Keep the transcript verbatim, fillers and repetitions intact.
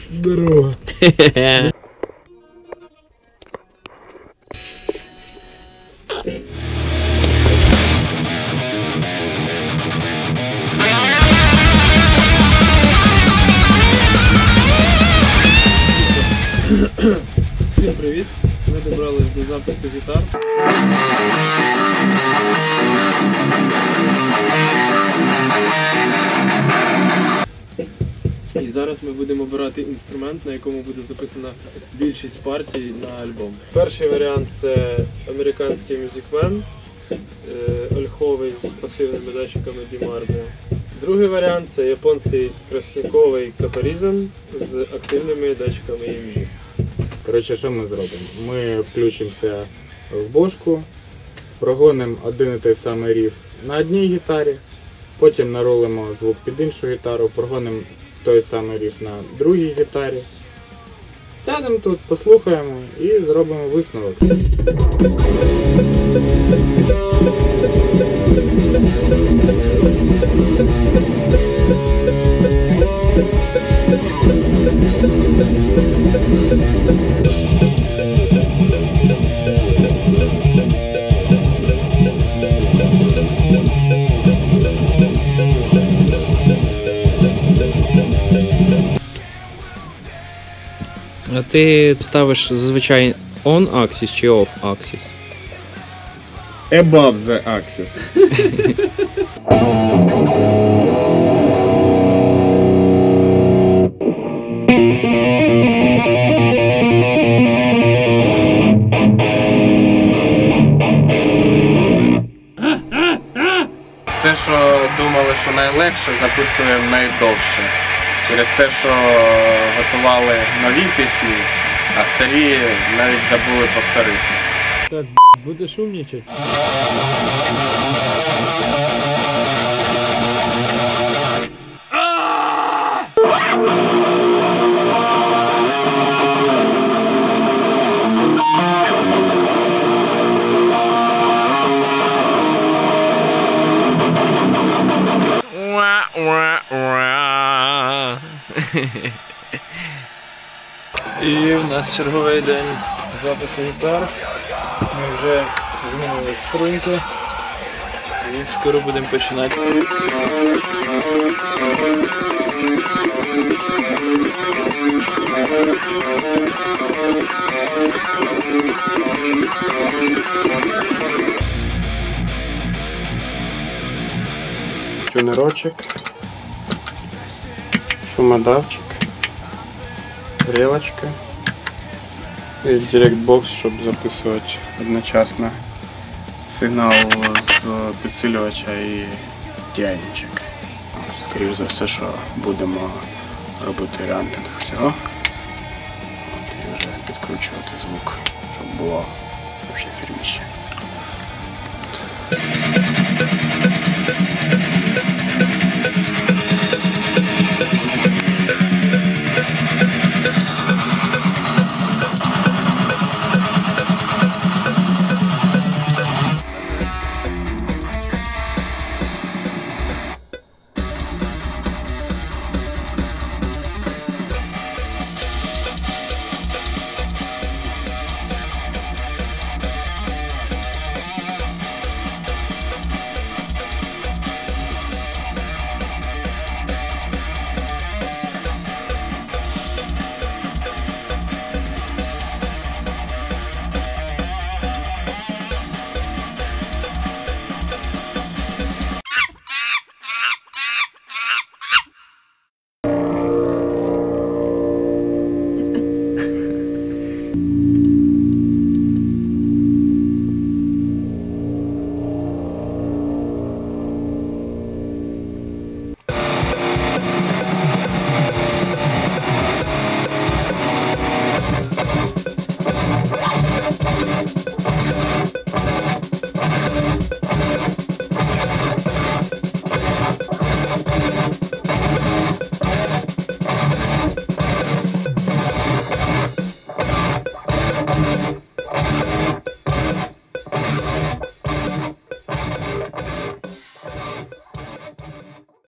Здорово. Всім привіт! Ми добрались до запису гітар. І зараз ми будемо обирати інструмент, на якому буде записана більшість партій на альбом. Перший варіант – це американський Music Man, ольховий з пасивними датчиками Дімарди. Другий варіант – це японський красниковий Капарізен з активними датчиками і ем джі. Коротше, що ми зробимо? Ми включимося в бошку, прогонимо один і той самий риф на одній гітарі, потім наролимо звук під іншу гітару, прогонимо той самий риф на другій гітарі. Сядемо тут, послухаємо і зробимо висновок. А ти ставиш зазвичай on axis чи off axis? Above the axis. Те, що думали, що найлегше, записуємо найдовше. Через те, що готували нові пісні, а старі навіть забули повторити. Так, будеш умнічати? І в нас черговий день запису гітар. Ми вже змінили струнки і скоро будемо починати. Тюнерочок, шумодавчик, грілочка і директ-бокс, щоб записувати одночасно сигнал з підсилювача і діайнчик. Скоріше за все, що будемо робити рампінг всього. От, і вже підкручувати звук, щоб було взагалі фірміще.